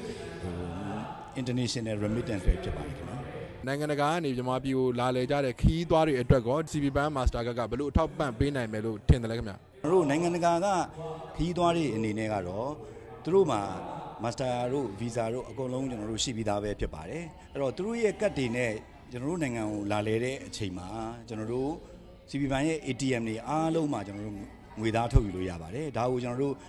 international remittance ပဲဖြစ်ပါတယ်ခင်ဗျာနိုင်ငံတကာကနေမြန်မာပြည်ကိုလာလည်ကြတဲ့ခီးသွားတွေအတွက်ကော CB Bank Master Card ကဘယ်လိုအထောက်ပံ့ပေးနိုင်မယ်လို့ထင်တယ်လဲခင်ဗျာကျွန်တော်တို့နိုင်ငံတကာကခီးသွားတွေအနေနဲ့ကတော့သူတို့မှာMaster တို့ Visa တို့အကုန်လုံးကျွန်တော်တို့ရှိပြီးသားပဲဖြစ်ပါတယ်အဲ့တော့သူတို့ရဲ့ကတ်တွေနဲ့ကျွန်တော်တို့နိုင်ငံကိုလာလဲတဲ့အချိန်မှာကျွန်တော်တို့ CB Bank ရဲ့ ATM တွေအားလုံးမှာကျွန်တော်တို့ငွေသားထုတ်ယူလို့ရပါတယ်ဒါကိုကျွန်တော်တို့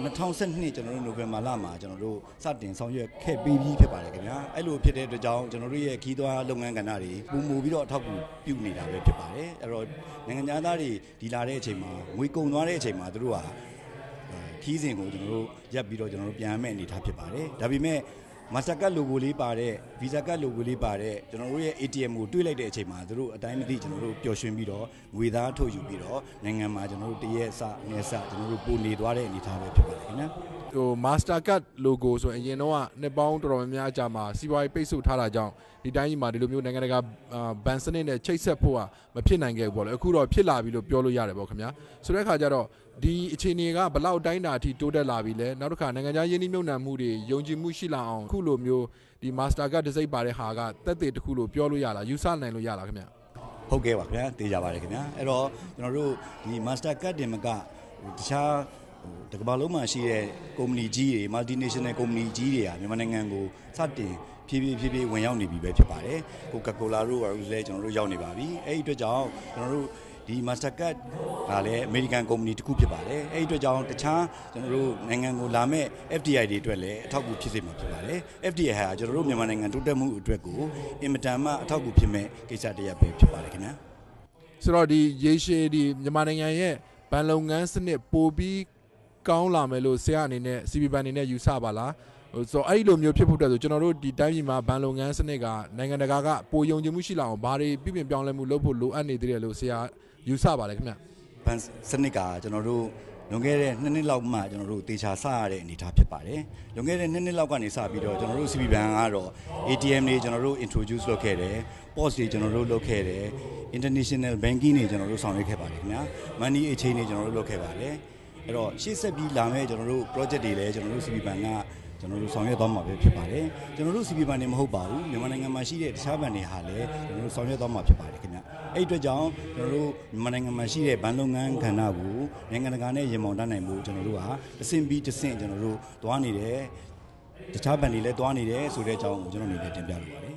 2012ကျွန်တော်တို့နိုဝင်ဘာလမှာကျွန်တော်တို့စတင်ဆောင်ရွက်ခဲ့ပြီးဖြစ်ပါတယ်ခင်ဗျာအဲ့လိုဖြစ်တဲ့အတွက်ကြောင့်ကျွန်တော်တို့ရဲ့ခီးသွွားလုပ်ငန်းကဏ္ဍတွေပုံမူပြီးတော့အထောက်အကူပြုနေတာပဲဖြစ်ပါတယ်အဲ့တော့နိုင်ငံသားတွေဒီလာတဲ့အချိန်မှာငွေကုန်သွားတဲ့အချိန်မှာတို့ကခီးစဉ်ကိုကျွန်တော်တို့ရပ်ပြီးတော့ကျွန်တော်တို့ပြန်မဲ့အနေထားဖြစ်ပါတယ်ဒါပေမဲ့ Master Card logo လေးပါတဲ့ Visa Card logo လေးပါတဲ့ကျွန်တော်တို့ရဲ့ ATM ကိုတွေးလိုက်တဲ့အချိန်မှာတို့အတိုင်းမသိကျွန်တော်တို့ပျော်ရွှင်ပြီးတော့ငွေသားထုတ်ယူပြီးတော့နိုင်ငံမှာကျွန်တော်တို့တရက်စနေစကျွန်တော်တို့ပိုနေသွားတဲ့အနေထားပဲဖြစ်ပါတယ်ခင်ဗျာဟို Master Card logo ဆိုရင်အရင်တော့နှစ်ပေါင်းတော်တော်များများအကြာမှာစီးပွားရေးပိတ်ဆို့ထားတာကြောင့်ဒီတိုင်းကြီးမှာဒီလိုမျိုးနိုင်ငံတကာဘန်စနစ်နဲ့ချိတ်ဆက်ဖို့ကမဖြစ်နိုင်ခဲ့ဘူးပေါ့လေအခုတော့ဖြစ်လာပြီလို့ပြောလို့ရတယ်ပေါ့ခင်ဗျာဆိုတဲ့အခါကျတော့ဒီအခြေအနေကဘလောက်တိုင်းတာအထိတိုးတက်လာပြီလဲနောက်တစ်ခါနိုင်ငံခြားယင်းနှိမ့်နှံမှုတွေယုံကြည်မှုရှိလာအောင်အခုလိုမျိုးဒီ Master Card တစ်စိပ်ပါတဲ့ဟာကတက်တဲ့တစ်ခုလို့ပြောလို့ရလားယူဆနိုင်လို့ရလားခင်ဗျဟုတ်ကဲ့ပါခင်ဗျာသိကြပါတယ်ခင်ဗျာအဲ့တော့ကျွန်တော်တို့ဒီ Master Card တင်မကတခြားတကမ္ဘာလုံးမှာရှိတဲ့ကုမ္ပဏီကြီးတွေ multinational ကုမ္ပဏီကြီးတွေကမြန်မာနိုင်ငံကိုစတင်ဖြည်းဖြည်းဝင်ရောက်နေပြီပဲဖြစ်ပါတယ်ကိုကာကိုလာတို့ကလည်းကျွန်တော်တို့ရောက်နေပါပြီအဲ့ဒီအတွက်ကြောင့်ကျွန်တော်တို့ဒီ Master Card ကလည်း American ကုမ္ပဏီတစ်ခုဖြစ်ပါတယ်အဲ့ဒီအတွက်ကြောင့်တခြားကျွန်တော်တို့နိုင်ငံကိုလာမဲ့ FDI တွေအတွက်လည်းအထောက်အကူဖြစ်စေမှာဖြစ်ပါတယ် FDI ဟာကျွန်တော်တို့မြန်မာနိုင်ငံတိုးတက်မှုအတွက်ကိုအင်မတန်မှအထောက်အကူဖြစ်မဲ့ကိစ္စတစ်ရပ်ပဲဖြစ်ပါတယ်ခင်ဗျာဆိုတော့ဒီရေရှည်ဒီမြန်မာနိုင်ငံရဲ့ဘဏ်လုပ်ငန်းစနစ်ပိုပြီးကောင်းလာမယ်လို့ဆရာအနေနဲ့ CB Bank အနေနဲ့ယူဆပါလားဆိုတော့အဲ့လိုမျိုးဖြစ်ဖို့အတွက်ဆိုကျွန်တော်တို့ဒီတိုင်းပြည်မှာဘဏ်လုပ်ငန်းစနစ်ကနိုင်ငံတကာကပိုယုံကြည်မှုရှိလာအောင်ဘာတွေပြပြင်ပြောင်းလဲမှုလုပ်ဖို့လိုအပ်နေသေးတယ်လို့ဆရာယူဆပါလေခင်ဗျဘန်စနစ်ကကျွန်တော်တို့လွန်ခဲ့တဲ့2နှစ်လောက်မှကျွန်တော်တို့တေချာစရတဲ့အနေအထားဖြစ်ပါတယ်လွန်ခဲ့တဲ့2နှစ်လောက်ကနေစပြီးတော့ကျွန်တော်တို့ CB Bank ကတော့ ATM တွေကျွန်တော်တို့ introduce လုပ်ခဲ့တယ် POS တွေကျွန်တော်တို့လုပ်ခဲ့တယ် international banking တွေကျွန်တော်တို့ဆောင်ရွက်ခဲ့ပါတယ်ခင်ဗျာ money exchange တွေကျွန်တော်တို့လုပ်ခဲ့ပါတယ်အဲ့တော့ရှေ့ဆက်ပြီးလာမယ့်ကျွန်တော်တို့ project တွေလည်းကျွန်တော်တို့ CB Bank ကကျွန်တော်တို့ဆောင်ရွက်သွားမှာပဲဖြစ်ပါတယ်ကျွန်တော်တို့ CB Bank နေမဟုတ်ပါဘူးမြန်မာနိုင်ငံမှာရှိတဲ့တခြားဘဏ်တွေဟာလည်းကျွန်တော်တို့ဆောင်ရွက်သွားမှာဖြစ်ပါတယ်ခင်ဗျအဲ့အတွက်ကြောင့်ကျွန်တော်တို့မြန်မာနိုင်ငံမှာရှိတဲ့ဘဏ်လုပ်ငန်းကဏ္ဍကိုနိုင်ငံတကာနဲ့ရင်မောင်တတ်နိုင်ဖို့ကျွန်တော်တို့ဟာတစ်ဆင့်ပြီးတစ်ဆင့်ကျွန်တော်တို့သွားနေတယ်တခြားဘဏ်တွေလည်းသွားနေတယ်ဆိုတဲ့အကြောင်းကိုကျွန်တော်အနေနဲ့တင်ပြလိုပါတယ်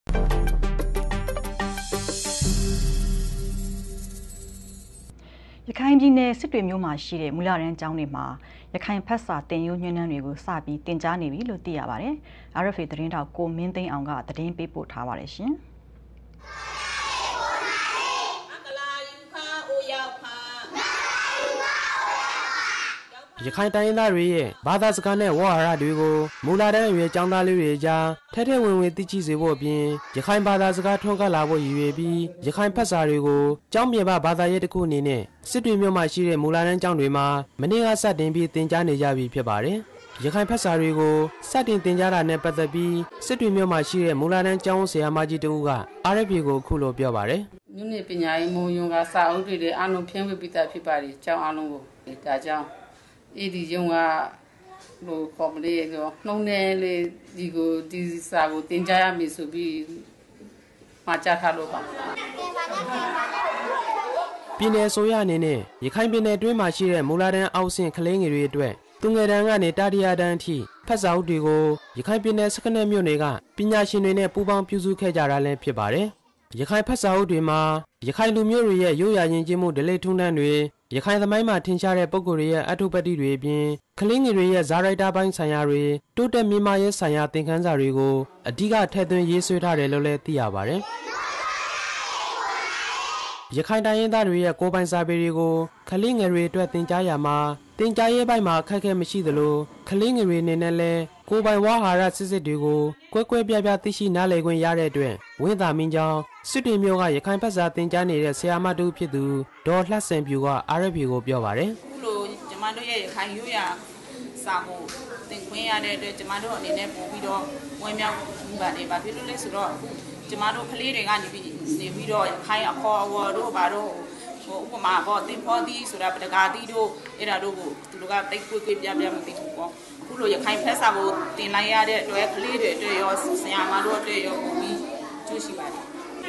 ရခိုင်ပြည်နယ်စစ်တွေမြို့မှာရှိတဲ့မူလတန်းကျောင်းတွေမှာရခိုင်ဖက်စာတင်ယူညွှန်းနှန်းတွေကိုစပြီးတင်ကြားနေပြီလို့သိရပါတယ်။ RFA သတင်းတောက်ကိုမင်းသိန်းအောင်ကသတင်းပေးပို့ထားပါတယ်ရှင်။ရခိုင်တိုင်းရင်းသားတွေရဲ့ဘာသာစကားနဲ့ဝါဟာရတွေကိုမူလတန်းအရွယ်ကျောင်းသားလေးတွေကြားထဲထဲဝင်ဝင်သိချိစေဖို့အပြင်ရခိုင်ဘာသာစကားထွန်းကားလာဖို့ရည်ရွယ်ပြီးရခိုင်ဖက်စာတွေကိုကျောင်းပြင်ပဘာသာရေးတစ်ခုအနေနဲ့စစ်တွေမြို့မှာရှိတဲ့မူလတန်းကျောင်းတွေမှာမနေ့ကစတင်ပြီးသင်ကြားနေကြပြီဖြစ်ပါတယ်။ရခိုင်ဖက်စာတွေကိုစတင်သင်ကြားတာနဲ့ပတ်သက်ပြီးစစ်တွေမြို့မှာရှိတဲ့မူလတန်းကျောင်းဆရာမကြီးတဦးက RFA ကိုခုလိုပြောပါတယ်။မြို့နယ်ပညာရေးမှူးရုံးကစာအုပ်တွေအားလုံးဖြန့်ဝေပြီးသားဖြစ်ပါတယ်ကျောင်းအားလုံးကိုဒါကြောင့်ဒီရုံကဟိုကော်မလေးရောနှုံးနေလေဒီကိုဒီစာကိုတင်ကြရမယ်ဆိုပြီးမှာကြားထားလို့ပါပြည်နယ်ဆိုရအနေနဲ့ရခိုင်ပြည်နယ်တွင်းမှာရှိတဲ့မူလတန်းအောက်ဆင့်ကလေးငယ်တွေအတွက်သူငယ်တန်းကနေတတိယတန်းအထိဖက်စာအုပ်တွေကိုရခိုင်ပြည်နယ်စခနယ်မြို့နယ်ကပညာရှင်တွေနဲ့ပူးပေါင်းပြုစုခဲ့ကြတာလည်းဖြစ်ပါတယ်ရခိုင်ဖက်စာအုပ်တွေမှာရခိုင်လူမျိုးတွေရဲ့ရိုးရာယဉ်ကျေးမှုဒလိထုံးတမ်းတွေရခိုင်သမိုင်းမှာထင်ရှားတဲ့ပုံကိုယ်တွေရဲ့အထုပ္ပတ္တိတွေအပြင်ကလင်းငယ်တွေရဲ့ဇာရိုက်တာပိုင်းဆိုင်ရာတွေတိုးတက်မြင့်မားရဲ့ဆိုင်ရာသင်ခန်းစာတွေကိုအဓိကထည့်သွင်းရေးဆွဲထားတယ်လို့လည်းသိရပါတယ်ရခိုင်တိုင်းရင်းသားတွေရဲ့ကိုယ်ပိုင်စာပေတွေကိုကလင်းငယ်တွေအတွက်သင်ကြားရမှာသင်ကြားရေးပိုင်းမှာအခက်အခဲမရှိသလိုကလင်းငယ်တွေအနေနဲ့လည်းကိုယ်ပိုင်ဝါဟာရစစ်စစ်တွေကိုကွဲပြားသိရှိနားလည်ခွင့်ရတဲ့အတွက်ဝင်းသာမင်းကြောင့်စစ်တွေမျိုးကရခိုင်ဖက်စာသင်ကြားနေတဲ့ဆရာမတူဖြစ်သူဒေါ်လှဆင်ပြူက RFA ကိုပြောပါတယ်ခုလိုကျမတို့ရဲ့ရခိုင်ရိုးရာစာကိုသင်ခွင့်ရတဲ့အတွက်ကျမတို့အနေနဲ့ပို့ပြီးတော့ဝင်းမြောက်ပါတယ်ဗာဖြစ်လို့လဲဆိုတော့ကျမတို့ကလေးတွေကနေပြီးတော့ခိုင်အခေါ်အဝေါ်တို့ဘာတို့ဥပမာပေါ့တင်ဖို့သည်ဆိုတာပဒကာသည်တို့အဲ့ဒါတို့ကိုသူတို့ကတိတ်ကွေးပြမသိဘူးပေါ့အခုလိုရခိုင်ဖက်စာကိုတင်လိုက်ရတဲ့အတွက်ကလေးတွေအတွက်ရောဆရာမတို့အတွက်ရောပြီးကျိုးရှိပါတယ်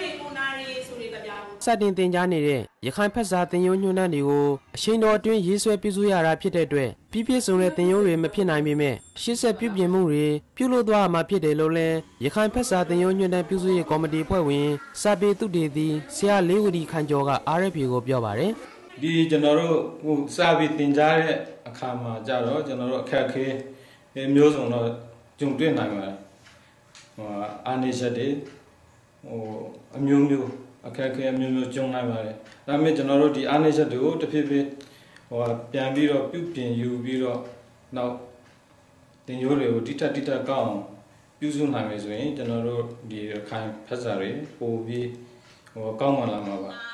စတင်သင်ကြားနေတဲ့ရခိုင်ဖက်စာသင်ရိုးညွှန်းတမ်းတွေကိုအချိန်တော်အတွင်းရေးဆွဲပြုစုရတာဖြစ်တဲ့အတွက်ပြည့်စုံတဲ့သင်ရိုးတွေမဖြစ်နိုင်ပေမဲ့ရှေ့ဆက်ပြုပြင်မှုတွေပြုလုပ်သွားမှာဖြစ်တယ်လို့လည်းရခိုင်ဖက်စာသင်ရိုးညွှန်းတမ်းပြုစုရေးကော်မတီဖွဲ့ဝင်စာပေသုတေသီဆရာလေးဝတီခိုင်ကျော်က RFA ကိုပြောပါတယ်ဒီကျွန်တော်တို့ဟိုစာပေသင်ကြားတဲ့အခါမှာကြတော့ကျွန်တော်တို့အခက်အခဲမျိုးစုံတော့ကြုံတွေ့နိုင်ပါတယ်အာနေချက်တွေအမျိုးမျိုးအခက်အခဲအမျိုးမျိုးကြုံနိုင်ပါတယ်ဒါပေမဲ့ကျွန်တော်တို့ဒီအာနေချက်တွေကိုတစ်ဖြည်းဖြည်းပြန်ပြီးတော့ပြုပြင်ယူပြီးတော့နောက်တင်ရိုးတွေကိုတိတက်ကောင်းပြုစုနိုင်မယ်ဆိုရင်ကျွန်တော်တို့ဒီခိုင်ဖက်စာတွေပို့ပြီးကောင်းမှလာမှာပါ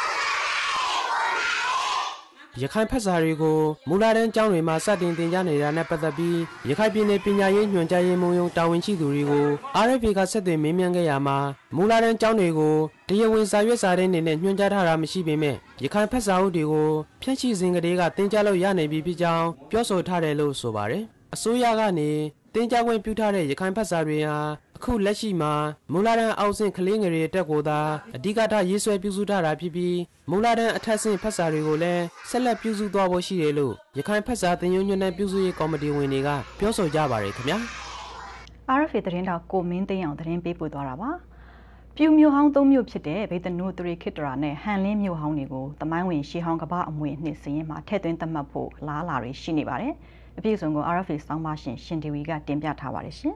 ရခိုင်ဖက်စာတွေကိုမူလတန်းကျောင်းတွေမှာစတင်သင်ကြားနေတာနဲ့ပတ်သက်ပြီးရခိုင်ပြည်နယ်ပညာရေးညွှန်ကြားရေးမှူးရုံးတာဝန်ရှိသူတွေကို RFA ကဆက်သွယ်မေးမြန်းခဲ့ရမှာမူလတန်းကျောင်းတွေကိုတရားဝင်စာရွက်စာတမ်းတွေနဲ့ညွှန်ကြားထားတာမရှိပေမဲ့ရခိုင်ဖက်စာအုပ်တွေကိုဖြန့်ချိစဉ်ကလေးကသင်ကြားလို့ရနိုင်ပြီဖြစ်ကြောင်းပြောဆိုထားတယ်လို့ဆိုပါတယ်အစိုးရကနေသင်ကြားခွင့်ပြုထားတဲ့ရခိုင်ဖက်စာတွေဟာအခုလက်ရှိမှာမူလတန်းအောက်ဆင့်ကလေးငယ်တွေတက်ကိုသာအဓိကထားရေးဆွဲပြုစုထားတာဖြစ်ပြီးမူလတန်းအထက်ဆင့်ဖက်စာတွေကိုလည်းဆက်လက်ပြုစုသွားဖို့ရှိတယ်လို့ရခိုင်ဖက်စာသင်ရိုးညွှန်တမ်းပြုစုရေးကော်မတီဝင်တွေကပြောဆိုကြပါတယ်ခင်ဗျာ RFA သတင်းတောက်ကိုမင်းသိန်းအောင်သတင်းပေးပို့သွားတာပါပြူမျိုးဟောင်း၃မျိုးဖြစ်တဲ့ဗေဒနုတရီခိတရာနဲ့ဟန်လင်းမျိုးဟောင်းတွေကိုတမိုင်းဝင်ရှေးဟောင်းကပ္ပအမွေအနှစ်စည်ရင်မှာထည့်သွင်းသတ်မှတ်ဖို့လားလာတွေရှိနေပါတယ်အပြည့်အစုံကို RFA စောင်းပါရှင်တီဗီကတင်ပြထားပါတယ်ရှင်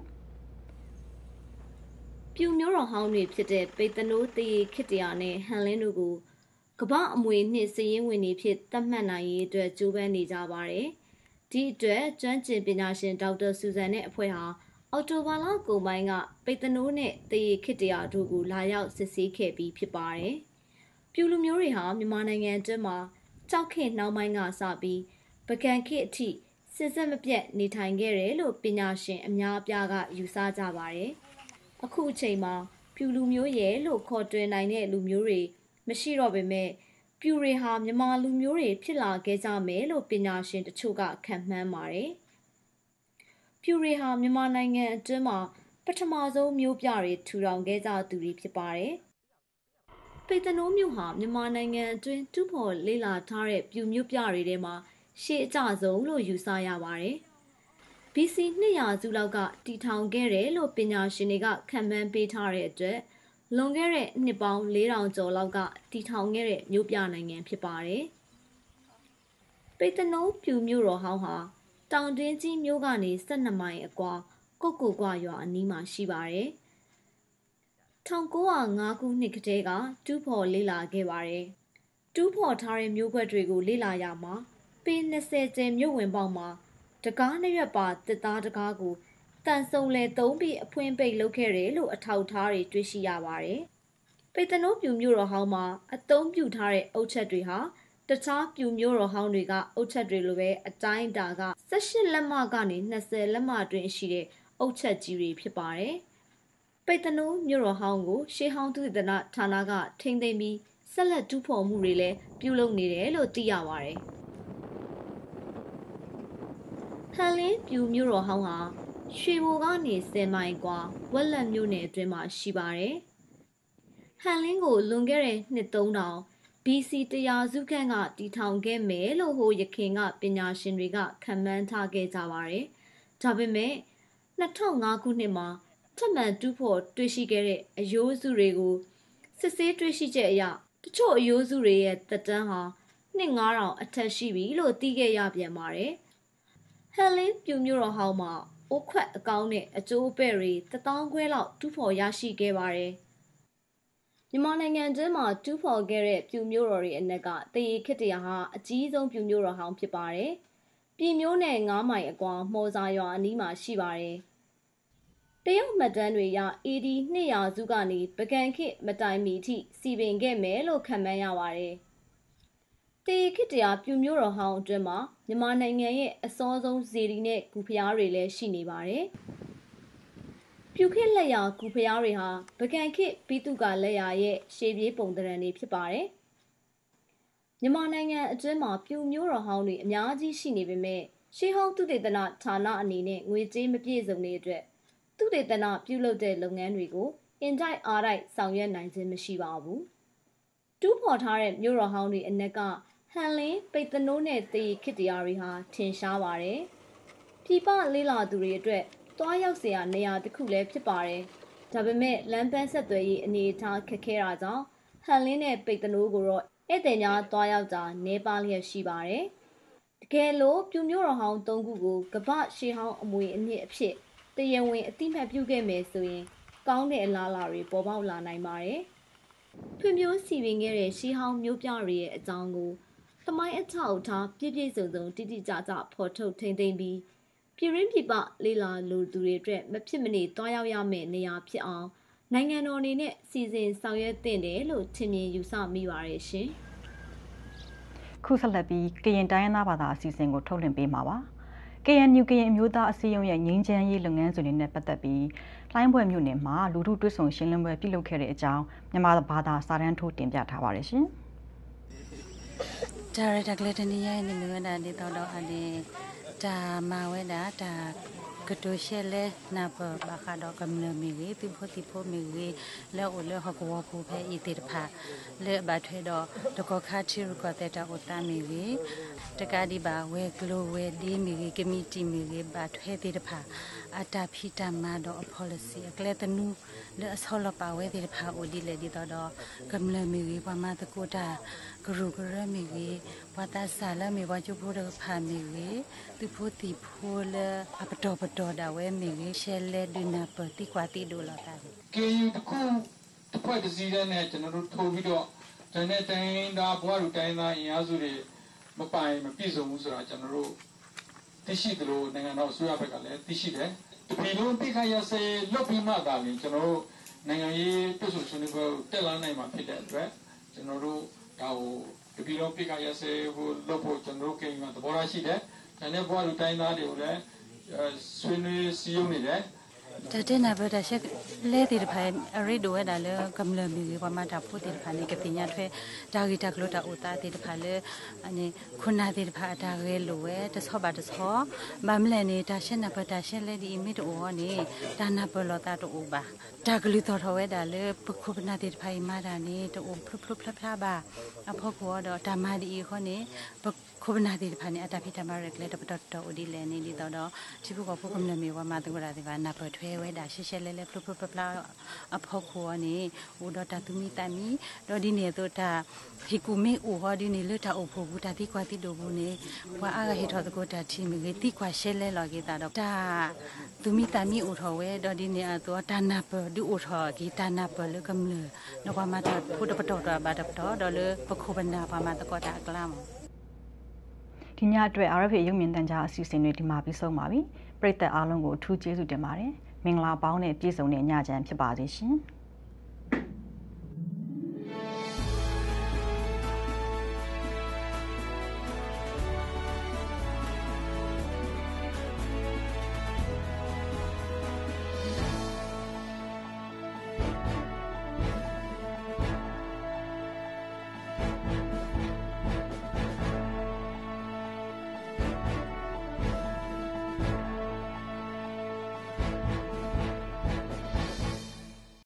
ပြူမျိုးတော်ဟောင်းတွေဖြစ်တဲ့ဗေဒနုတရီခိတရာနဲ့ဟန်လင်းတို့ကိုကပ္ပအမွေအနှစ်စည်ရင်ဝင်တွေဖြစ်သတ်မှတ်နိုင်ရေးအတွက်ကြိုးပမ်းနေကြပါတယ်ဒီအတွက်ကျွမ်းကျင်ပညာရှင်ဒေါက်တာဆူဇန်နဲ့အဖွဲ့ဟာအော်တိုဘာလကုန်ပိုင်းကပိတ်တနိုးနဲ့တရေခိတရာတို့ကိုလာရောက်စစ်ဆေးခဲ့ပြီးဖြစ်ပါတယ်။ပြူလူမျိုးတွေဟာမြန်မာနိုင်ငံအတွင်းမှာကြောက်ခေတ်နှောင်းပိုင်းကစပြီးပကံခေတ်အထိစစ်ဆက်မပြတ်နေထိုင်ခဲ့တယ်လို့ပညာရှင်အများအပြားကယူဆကြပါတယ်။အခုအချိန်မှာပြူလူမျိုးရဲ့လို့ခေါ်တွင်နိုင်တဲ့လူမျိုးတွေမရှိတော့ပေမဲ့ပြူတွေဟာမြန်မာလူမျိုးတွေဖြစ်လာခဲ့ကြမယ်လို့ပညာရှင်တချို့ကခန့်မှန်းပါတယ်။ပြူတွေဟာမြန်မာနိုင်ငံအတွင်းမှာပထမဆုံးမျိုးပြတွေထူထောင်ခဲ့ကြသူတွေဖြစ်ပါတယ်။ပိတ်တနိုးမျိုးဟာမြန်မာနိုင်ငံအတွင်းတူးဖော်လေ့လာထားတဲ့ပြူမျိုးပြတွေထဲမှာရှေ့အကျဆုံးလို့ယူဆရပါတယ်။ BC 200စုလောက်ကတည်ထောင်ခဲ့တယ်လို့ပညာရှင်တွေကခန့်မှန်းပေးထားတဲ့အတွက်လွန်ခဲ့တဲ့နှစ်ပေါင်း4000ကျော်လောက်ကတည်ထောင်ခဲ့တဲ့မျိုးပြနိုင်ငံဖြစ်ပါတယ်။ပိတ်တနိုးပြူမျိုးတော်ဟောင်းဟာတောင်တွင်းကြီးမြို့ကနေ12မိုင်အကွာကုတ်ကိုကွာရွာအနီးမှာရှိပါတယ်။1905ခုနှစ်ကတည်းကတူးဖော်လေ့လာခဲ့ပါတယ်။တူးဖော်ထားတဲ့မျိုးကွက်တွေကိုလေ့လာရမှာပေ20ကျယ်မြို့ဝင်ပေါက်မှာတကားနှစ်ရွက်ပါတစ်သားတကားကိုတန်ဆုံလေသုံးပြီးအဖွင့်ပိတ်လုပ်ခဲ့တယ်လို့အထောက်အထားတွေတွေ့ရှိရပါတယ်။ပိတ်တနိုးပြူမျိုးတော်ဟောင်းမှာအသုံးပြုထားတဲ့အုတ်ချက်တွေဟာတခြားပြူမျိုးတော်ဟောင်းတွေကအုတ်ချက်တွေလိုပဲအတိုင်းအတာက18လက်မကနေ20လက်မအတွင်းရှိတဲ့အုတ်ချက်ကြီးတွေဖြစ်ပါတယ်။ပိတ်တနိုးမျိုးတော်ဟောင်းကိုရှေးဟောင်းသုတေသနဌာနကထိန်းသိမ်းပြီးဆက်လက်တူးဖော်မှုတွေလည်းပြုလုပ်နေတယ်လို့သိရပါတယ်။ဟန်လင်းပြူမျိုးတော်ဟောင်းဟာရွှေဘိုကနေ10မိုင်ကွာဝက်လက်မြို့နယ်အတွင်းမှာရှိပါတယ်။ဟန်လင်းကိုလွန်ခဲ့တဲ့နှစ်3000BC 100စုခန့်ကတည်ထောင်ခဲ့မယ်လို့ဟိုယခင်ကပညာရှင်တွေကခန့်မှန်းထားခဲ့ကြပါတယ်။ဒါပေမဲ့2005ခုနှစ်မှာထပ်မံတူးဖော်တွေ့ရှိခဲ့တဲ့အယိုးစုတွေကိုစစ်ဆေးတွေ့ရှိချက်အရတချို့အယိုးစုတွေရဲ့သက်တမ်းဟာနှစ်9000အထက်ရှိပြီလို့သိခဲ့ရပြန်ပါတယ်။ဟန်လင်းပြူမြို့တော်ဟောင်းမှာအိုးခွက်အကောင်းနဲ့အကျိုးအပဲ့တွေ1000ခွဲလောက်တူးဖော်ရရှိခဲ့ပါတယ်။မြန်မာနိုင်ငံတွင်းမှာတူးဖော်ခဲ့တဲ့ပြူမြို့တော်တွေအနက်ကတရေခေတ္တရာဟာအကြီးဆုံးပြူမြို့တော်ဟောင်းဖြစ်ပါတယ်။ပြည်မျိုးနဲ့9မိုင်အကွာမော်စာရွာအနီးမှာရှိပါတယ်။တရုတ်မှတ်တမ်းတွေအရ AD 200စုကနေပကံခေတ်မတိုင်မီထိစီပင်ခဲ့မယ်လို့ခန့်မှန်းရပါတယ်။တရေခေတ္တရာပြူမြို့တော်ဟောင်းအတွင်းမှာမြန်မာနိုင်ငံရဲ့အစောဆုံးဇေဒီနဲ့ဂူဖျားတွေလည်းရှိနေပါတယ်။ပြူခေတ်လက်ရာဂူဖျားတွေဟာပကံခေတ်ပိတုကလက်ရာရဲ့ရှေးပြေးပုံသဏ္ဍာန်တွေဖြစ်ပါတယ်။မြန်မာနိုင်ငံအတွင်းမှာပြူမြို့တော်ဟောင်းတွေအများကြီးရှိနေပေမဲ့ရှေးဟောင်းသုတေသနဌာနအနေနဲ့ငွေကြေးမပြည့်စုံတဲ့အတွက်သုတေသနပြုလုပ်တဲ့လုပ်ငန်းတွေကိုအင်တိုက်အားတိုက်ဆောင်ရွက်နိုင်ခြင်းမရှိပါဘူး။တူးဖော်ထားတဲ့မြို့တော်ဟောင်းတွေအနက်ကဟန်လင်းပိတ်သနိုးနဲ့တရေခေတ္တရာတွေဟာထင်ရှားပါတယ်။ပြည်ပလေးလာသူတွေအတွက်တွားရောက်เสียနေရာတစ်ခုလည်းဖြစ်ပါတယ်။ဒါပေမဲ့လမ်းပန်းဆက်သွယ်ရေးအနေအထားခက်ခဲတာကြောင့်ဟန်လင်းနဲ့ပိတ်သနိုးကိုတော့ဧည့်သည်များတွားရောက်တာနေပါလျက်ရှိပါတယ်။တကယ်လို့ပြူမြို့တော်ဟောင်း၃ခုကိုကမ္ဘာရှေးဟောင်းအမွေအနှစ်အဖြစ်တရားဝင်အတိမတ်ပြုခဲ့မယ်ဆိုရင်ကောင်းတဲ့အလားအလာတွေပေါ်ပေါက်လာနိုင်ပါတယ်။ဖွံ့ဖြိုးစီပင်ခဲ့တဲ့ရှေးဟောင်းမြို့ပြတွေရဲ့အကြောင်းကိုသမိုင်းအထောက်အထားပြည့်ပြည့်စုံစုံတိတိကျကျဖော်ထုတ်ထိန်းသိမ်းပြီးပြည်ရင်းပြည်ပလေးလာလူသူတွေအတွက်မဖြစ်မနေတွားရောက်ရမယ့်နေရာဖြစ်အောင်နိုင်ငံတော်အနေနဲ့စီစဉ်ဆောင်ရွက်သင့်တယ်လို့ထင်မြင်ယူဆမိပါတယ်ရှင်။ခုဆက်လက်ပြီးကရင်တိုင်းရင်းသားဘာသာအစီအစဉ်ကိုထုတ်လွှင့်ပေးမှာပါ။ KNU ကရင်အမျိုးသားအစည်းအရုံးရဲ့ငြိမ်းချမ်းရေးလုပ်ငန်းစဉ်တွေနဲ့ပတ်သက်ပြီးလှိုင်းဘွဲမြို့နယ်မှာလူထုတွဲဆုံရှင်းလင်းပွဲပြုလုပ်ခဲ့တဲ့အကြောင်းမြန်မာဘာသာစာတမ်းထိုးတင်ပြထားပါတယ်ရှင်။ဒါရတာကလေးတနည်းရဲ့နေမျိုးတာဒီတော့အနေဒါမာဝဲတာဒါကတိုရှဲလဲနာပဘာခါတော့ကမ္နမီဝေတိဖို့မီဝေလဲအိုလဲဟကောဖူဖဲဤတိတဖာလဲဘတ်ထဲတော့တကခါချီရကတဲ့တာဥတာမီဝေတကဒီပါဝဲကလိုဝဲဒီမီဝေကမီတီမီဝေဘတ်ထဲတိတဖာအတာဖီတမာတော့ policy ကလဲတနူလဲအဆောလပါဝဲတိတဖာအိုဒီလေဒီတော့ကမ္နမီဝေပမာတကိုတာဂရုဂရမီဝေဝတာဆာလမီဝကျဖို့တော့ဖာမီဝေသူဖို့တီဖိုလအပတော်ဒါဝဲမီဝေရှဲလဲဒူနာပတိကွာတီဒိုလာတာကေယူတခုတစ်ဖွဲ့တစ်စီးနဲ့ကျွန်တော်တို့ထိုးပြီးတော့တန်တဲ့တိုင်းသားဘွားလူတိုင်းသားအင်အားစုတွေမပိုင်မပြည့်စုံဘူးဆိုတာကျွန်တော်တို့သိရှိသလိုနိုင်ငံတော်အစိုးရဘက်ကလည်းသိရှိတယ်တပြည်လုံးတိခါရစေလွတ်ပြီးမှသာလျှင်ကျွန်တော်တို့နိုင်ငံရေးပြည်စုံဆွေးနွေးပွဲတက်လာနိုင်မှာဖြစ်တဲ့အတွက်ကျွန်တော်တို့ဒါကိုတပြည်လုံးတိခါရစေကိုလွတ်ဖို့ကျွန်တော်တို့ကိန်းမှာသဘောထားရှိတယ်တန်တဲ့ဘွားလူတိုင်းသားတွေကိုလည်းဆွေးနွေးစည်းရုံးနေတယ်တတဲ့နာဘဒရှက်လဲတိဖိုင်ရီဒိုဝဲဒါလေကမ္လမီဝမတာဖို့တိဖိုင်ကတိညာထွဲဒါဂီတက်လို့တာဥတာတိဖိုင်လေအနေခုနာတိဖိုင်ဒါရဲလိုဝဲတဆောပါတဆောမမလဲနေတာရှက်နာဘဒရှက်လဲဒီမီတိုနေဒါနာဘလောတာတူပါဒါဂလီတော်ထဝဲဒါလေပခုပနာတိဖိုင်မာဒါနေတူဖလုဖလဖလာပါအဖို့ကောတော့ဓမ္မဒီခေါနေခုပနာတိဖိုင်နေအတာဖိတမရက်လေတပတော်တော်ဒီလဲနေဒီတော့ချိဖုကဖုကမလမီဝမတူရာဒီပါနာပထွဲဝဲဒါရှက်ရှက်လဲလဲဖလုဖလဖလာအဖို့ကောနေဟိုတော့တာသူမီတမီတော့ဒီနေတော့တာဟီကူမီအိုဟောဒီနေလတာအဖို့ဘူးတာတိကွာတိဒိုဘူးနေဘွာအားဟေထောတကိုတာချီမီတိကွာရှဲလဲလော်ကေတာတော့တာသူမီတမီအိုထောဝဲတော့ဒီနေအတော့တာနာပဒီအိုထောဂီတာနာပလကမလနကွာမတာဖုတပတော်တာဘာတပတော်တော့လေပခုပနာပါမတကောတာကလာမဒီညအတွက် RFA ရုပ်မြင်သံကြားအစီအစဉ်တွေဒီမှာပြီးဆုံးပါပြီပရိသတ်အားလုံးကိုအထူးကျေးဇူးတင်ပါတယ်မင်္ဂလာပေါင်းနဲ့ပြည့်စုံတဲ့ညချမ်းဖြစ်ပါစေရှင်